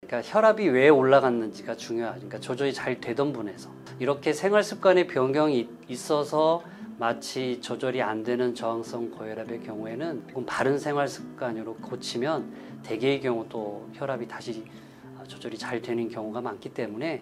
그러니까 혈압이 왜 올라갔는지가 중요하죠. 그러니까 조절이 잘 되던 분에서 이렇게 생활 습관의 변경이 있어서 마치 조절이 안 되는 저항성 고혈압의 경우에는 바른 생활 습관으로 고치면 대개의 경우 또 혈압이 다시 조절이 잘 되는 경우가 많기 때문에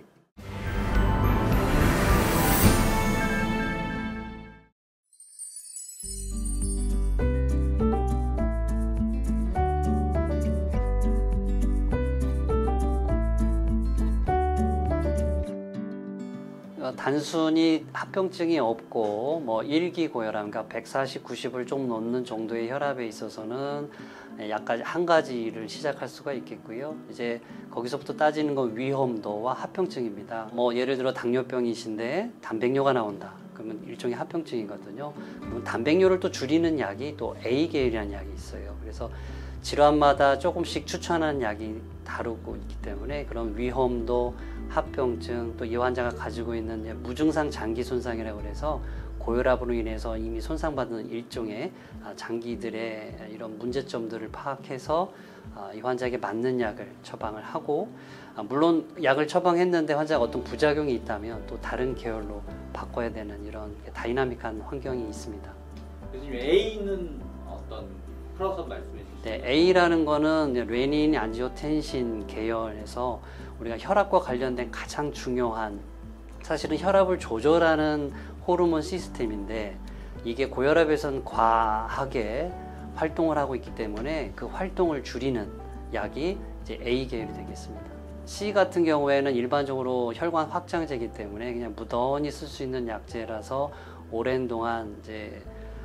단순히 합병증이 없고 뭐 1기 고혈압, 그러니까 140, 90을 좀 넘는 정도의 혈압에 있어서는 약간 한 가지를 시작할 수가 있겠고요. 이제 거기서부터 따지는 건 위험도와 합병증입니다. 뭐 예를 들어 당뇨병이신데 단백뇨가 나온다. 그러면 일종의 합병증이거든요. 그럼 단백뇨를 또 줄이는 약이 또 A계열이라는 약이 있어요. 그래서 질환마다 조금씩 추천하는 약이 다르고 있기 때문에 그런 위험도, 합병증, 또 이 환자가 가지고 있는 무증상 장기 손상이라고 해서 고혈압으로 인해서 이미 손상받은 일종의 장기들의 이런 문제점들을 파악해서 이 환자에게 맞는 약을 처방을 하고, 물론 약을 처방했는데 환자가 어떤 부작용이 있다면 또 다른 계열로 바꿔야 되는 이런 다이나믹한 환경이 있습니다. 교수님, A는 어떤 풀어서 말씀해 주시죠? 네, A라는 거는 레닌 안지오텐신 계열에서 우리가 혈압과 관련된 가장 중요한, 사실은 혈압을 조절하는 호르몬 시스템인데 이게 고혈압에서는 과하게 활동을 하고 있기 때문에 그 활동을 줄이는 약이 이제 A 계열이 되겠습니다. C 같은 경우에는 일반적으로 혈관 확장제이기 때문에 그냥 무던히 쓸 수 있는 약제라서 오랜 동안 이제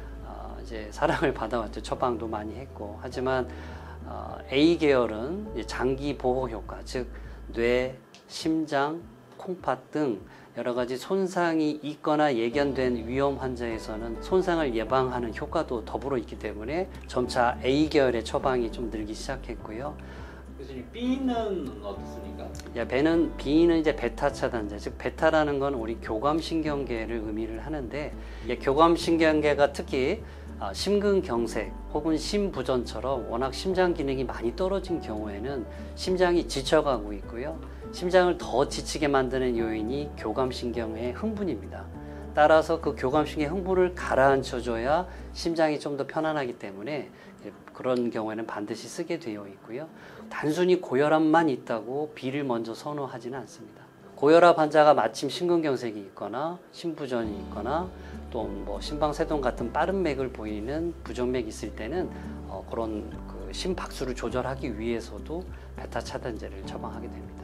사랑을 받아왔죠. 처방도 많이 했고. 하지만 A 계열은 장기 보호 효과, 즉 뇌, 심장, 콩팥 등 여러 가지 손상이 있거나 예견된 위험 환자에서는 손상을 예방하는 효과도 더불어 있기 때문에 점차 A 계열의 처방이 좀 늘기 시작했고요. 교수님, B는 어떻습니까? B는 이제 베타 차단제, 즉 베타라는 건 우리 교감신경계를 의미를 하는데, 교감신경계가 특히 심근경색 혹은 심부전처럼 워낙 심장 기능이 많이 떨어진 경우에는 심장이 지쳐가고 있고요. 심장을 더 지치게 만드는 요인이 교감신경의 흥분입니다. 따라서 그 교감신경의 흥분을 가라앉혀줘야 심장이 좀 더 편안하기 때문에 그런 경우에는 반드시 쓰게 되어 있고요. 단순히 고혈압만 있다고 B를 먼저 선호하지는 않습니다. 고혈압 환자가 마침 심근경색이 있거나 심부전이 있거나 또 뭐 심방세동 같은 빠른 맥을 보이는 부정맥이 있을 때는 그런 그 심박수를 조절하기 위해서도 베타 차단제를 처방하게 됩니다.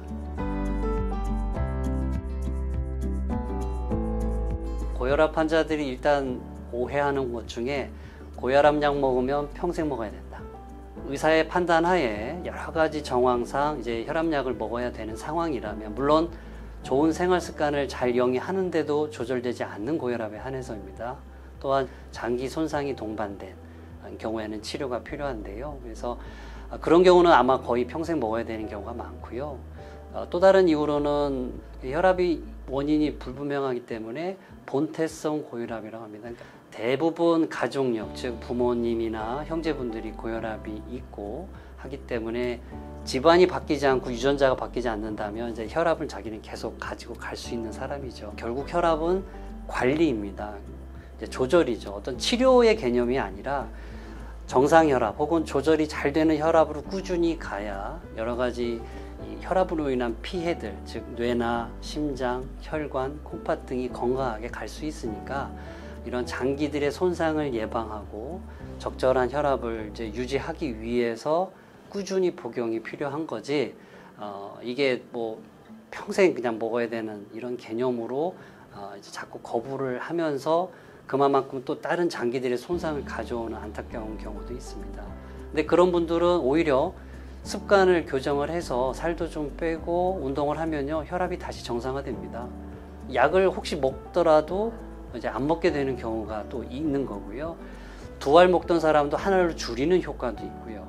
고혈압 환자들이 일단 오해하는 것 중에 고혈압 약 먹으면 평생 먹어야 된다. 의사의 판단하에 여러 가지 정황상 이제 혈압약을 먹어야 되는 상황이라면, 물론 좋은 생활 습관을 잘 영위하는데도 조절되지 않는 고혈압에 한해서입니다. 또한 장기 손상이 동반된 경우에는 치료가 필요한데요. 그래서 그런 경우는 아마 거의 평생 먹어야 되는 경우가 많고요. 또 다른 이유로는 혈압이 원인이 불분명하기 때문에 본태성 고혈압이라고 합니다. 그러니까 대부분 가족력, 즉 부모님이나 형제분들이 고혈압이 있고 하기 때문에 집안이 바뀌지 않고 유전자가 바뀌지 않는다면 이제 혈압을 자기는 계속 가지고 갈 수 있는 사람이죠. 결국 혈압은 관리입니다. 이제 조절이죠. 어떤 치료의 개념이 아니라 정상 혈압 혹은 조절이 잘 되는 혈압으로 꾸준히 가야 여러 가지 이 혈압으로 인한 피해들, 즉 뇌나 심장, 혈관, 콩팥 등이 건강하게 갈 수 있으니까 이런 장기들의 손상을 예방하고 적절한 혈압을 이제 유지하기 위해서 꾸준히 복용이 필요한 거지, 이게 뭐 평생 그냥 먹어야 되는 이런 개념으로 이제 자꾸 거부를 하면서 그만큼 또 다른 장기들의 손상을 가져오는 안타까운 경우도 있습니다. 근데 그런 분들은 오히려 습관을 교정을 해서 살도 좀 빼고 운동을 하면요, 혈압이 다시 정상화됩니다. 약을 혹시 먹더라도 이제 안 먹게 되는 경우가 또 있는 거고요. 두 알 먹던 사람도 한 알로 줄이는 효과도 있고요.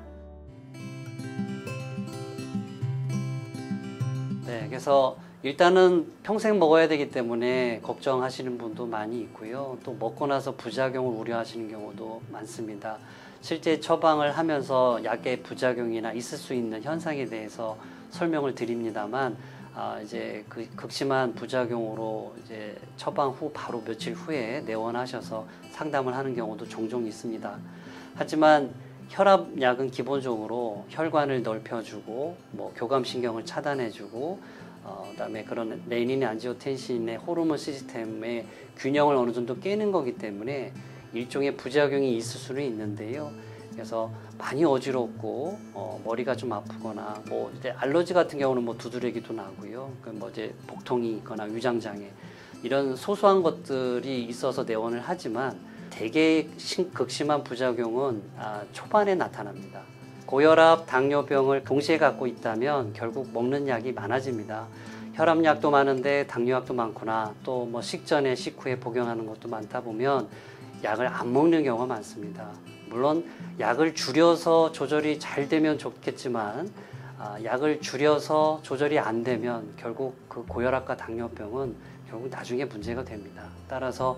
네, 그래서 일단은 평생 먹어야 되기 때문에 걱정하시는 분도 많이 있고요. 또 먹고 나서 부작용을 우려하시는 경우도 많습니다. 실제 처방을 하면서 약의 부작용이나 있을 수 있는 현상에 대해서 설명을 드립니다만 이제 그 극심한 부작용으로 이제 처방 후 바로 며칠 후에 내원하셔서 상담을 하는 경우도 종종 있습니다. 하지만 혈압약은 기본적으로 혈관을 넓혀주고 뭐 교감신경을 차단해주고 그다음에 그런 레닌 안지오텐신의 호르몬 시스템의 균형을 어느 정도 깨는 거기 때문에 일종의 부작용이 있을 수는 있는데요. 그래서 많이 어지럽고 머리가 좀 아프거나 뭐 이제 알러지 같은 경우는 뭐 두드러기도 나고요. 뭐 이제 복통이 있거나 위장장애 이런 소소한 것들이 있어서 내원을 하지만 대개 극심한 부작용은 초반에 나타납니다. 고혈압, 당뇨병을 동시에 갖고 있다면 결국 먹는 약이 많아집니다. 혈압약도 많은데 당뇨약도 많구나. 또 뭐 식전에 식후에 복용하는 것도 많다 보면 약을 안 먹는 경우가 많습니다. 물론 약을 줄여서 조절이 잘 되면 좋겠지만 약을 줄여서 조절이 안 되면 결국 그 고혈압과 당뇨병은 결국 나중에 문제가 됩니다. 따라서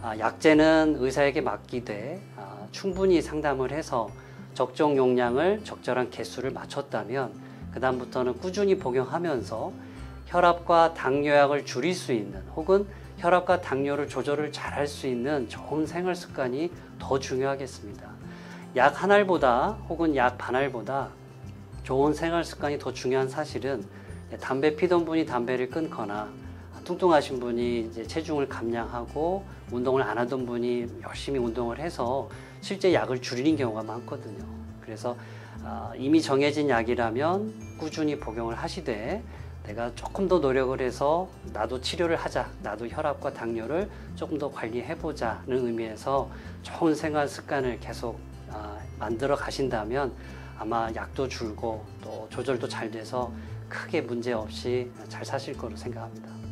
약제는 의사에게 맡기되 충분히 상담을 해서 적정 용량을 적절한 개수를 맞췄다면 그 다음부터는 꾸준히 복용하면서 혈압과 당뇨약을 줄일 수 있는 혹은 혈압과 당뇨를 조절을 잘 할 수 있는 좋은 생활 습관이 더 중요하겠습니다. 약 한 알보다 혹은 약 반 알보다 좋은 생활 습관이 더 중요한 사실은 담배 피던 분이 담배를 끊거나 뚱뚱하신 분이 이제 체중을 감량하고 운동을 안 하던 분이 열심히 운동을 해서 실제 약을 줄이는 경우가 많거든요. 그래서 이미 정해진 약이라면 꾸준히 복용을 하시되 내가 조금 더 노력을 해서 나도 치료를 하자, 나도 혈압과 당뇨를 조금 더 관리해보자는 의미에서 좋은 생활 습관을 계속 만들어 가신다면 아마 약도 줄고 또 조절도 잘 돼서 크게 문제 없이 잘 사실 거로 생각합니다.